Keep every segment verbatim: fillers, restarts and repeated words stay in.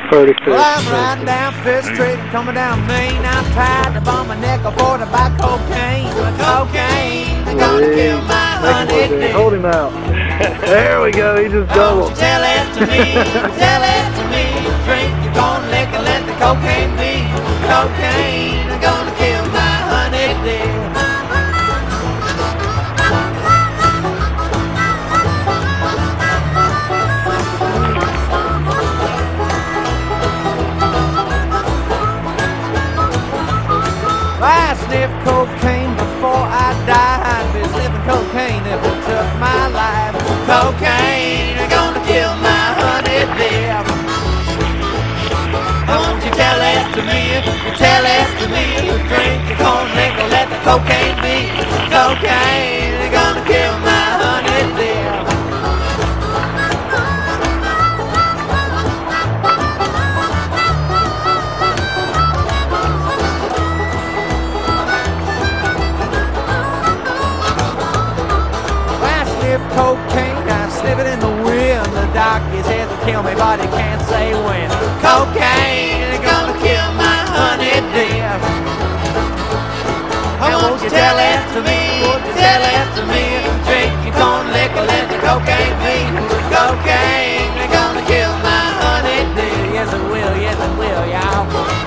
thirty-fifth. Well, I'm riding down Fifth Street, coming down Main. I'm tied to bum my neck for to buy cocaine. Cocaine, they're gonna kill my honey dick. Hold him out. There we go, he just doubled. Oh, tell it to me, tell it to me. Drink your corn liquor, let the cocaine be. Cocaine, they're gonna kill my honey dick. I sniffed cocaine before I died. I'd be sniffing cocaine if it took my life. Cocaine, they're gonna kill my honey dip. Won't you tell it to me, you tell it to me. Drink your corn liquor, let the cocaine be. Cocaine, they're gonna kill my honey dip. Cocaine, I slip it in the wind. The doctor says it'll kill me, but he can't say when. Cocaine, they're gonna kill my honey dip. Oh, won't you tell it to me? Won't you tell it to me? Drink your corn liquor, let the cocaine be. Cocaine, they're gonna kill my honey dip. Yes, it will, yes, it will, y'all.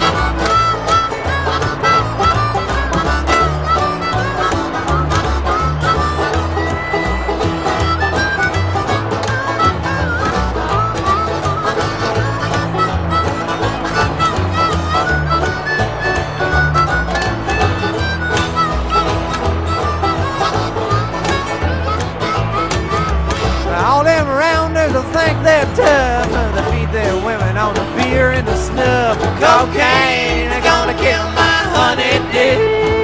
All them rounders will think they're tough. They feed their women on the beer and the snuff. Cocaine, they're gonna kill my honey dip.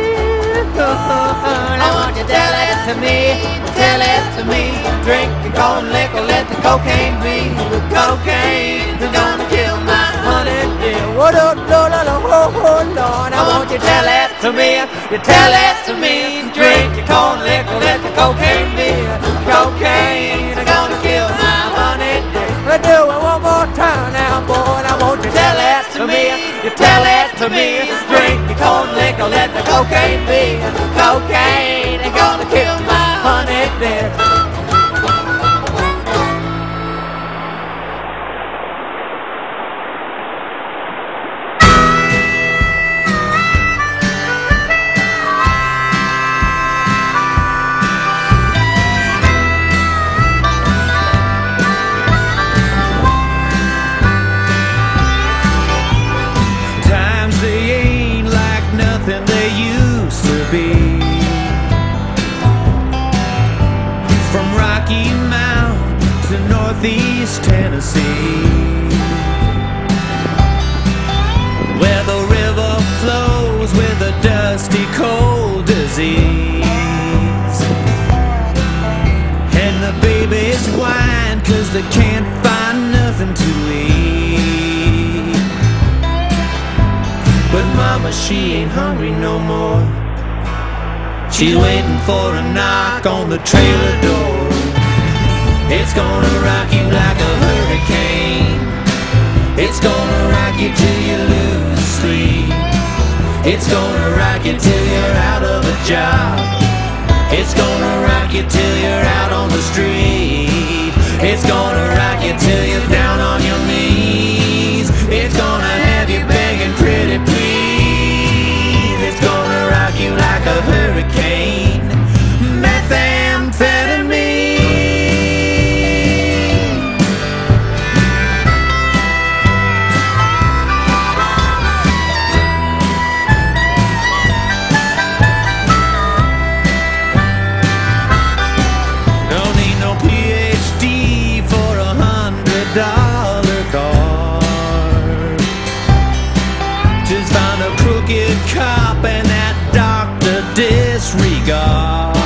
I want you to tell it to me, tell it to me. Drink your corn liquor, let the cocaine be. Cocaine, they're gonna kill my honey dip. What up, Lord, oh, oh, Lord. I want you to tell it to me, you tell it to me. Drink your corn liquor, let the cocaine be. Cocaine, they're gonna kill my honey dip. Let's do it one more time now, boy. I want you to tell it to me, you tell it to me. Drink your corn liquor, let the cocaine be. Cocaine, they're gonna kill my honey dip. Than they used to be. From Rocky Mount to Northeast Tennessee, where the river flows with a dusty cold disease, and the babies whine 'cause they can't find nothing to eat. But mama, she ain't hungry no more. She's waiting for a knock on the trailer door. It's gonna rock you like a hurricane. It's gonna rock you till you lose sleep. It's gonna rock you till you're out of a job. It's gonna rock you till you're out on the street. It's gonna rock you till you're down on your knees. It's gonna have you begging pretty please. It's gonna rock you like a hurricane. Methamphetamine. Don't need no P H D for a hundred dollar car. Just found a crooked cop and that doctor disregard.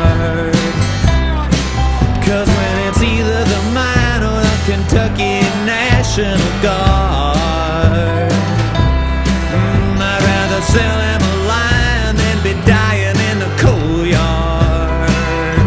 'Cause when it's either the mine or the Kentucky National Guard, mm, I'd rather sell him a line than be dying in the coal yard.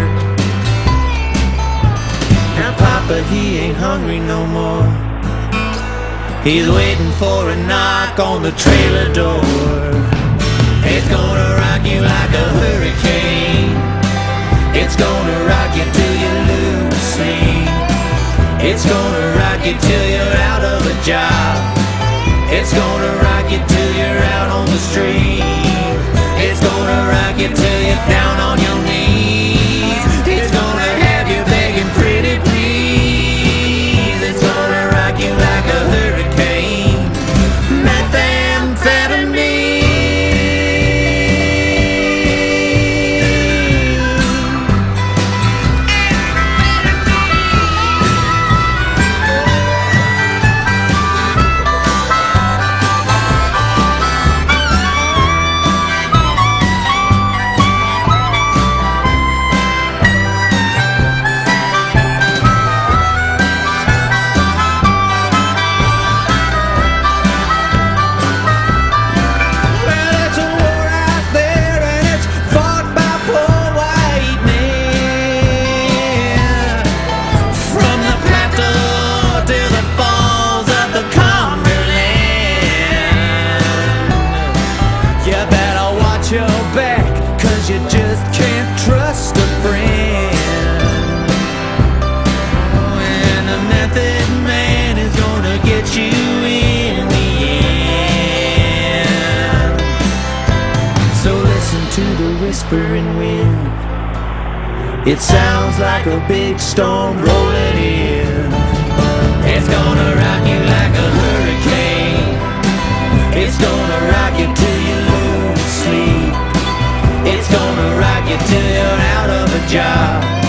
Now Papa, he ain't hungry no more. He's waiting for a knock on the trailer door. It's gonna rock you like a hurricane. It's gonna rock you till you lose sleep. It's gonna rock you till you're out of a job. It's gonna rock you till you're out on the street. It's gonna rock you till you're down on your knees. It's gonna have you begging pretty please. It's gonna rock you like a hurricane. Methamphetamine. Your back, cause you just can't trust a friend. And a method man is gonna get you in the end. So listen to the whispering wind. It sounds like a big storm rolling in. It's gonna rock you like a hurricane. It's gonna rock you till you lose sleep. It's gonna rock you till you're out of a job.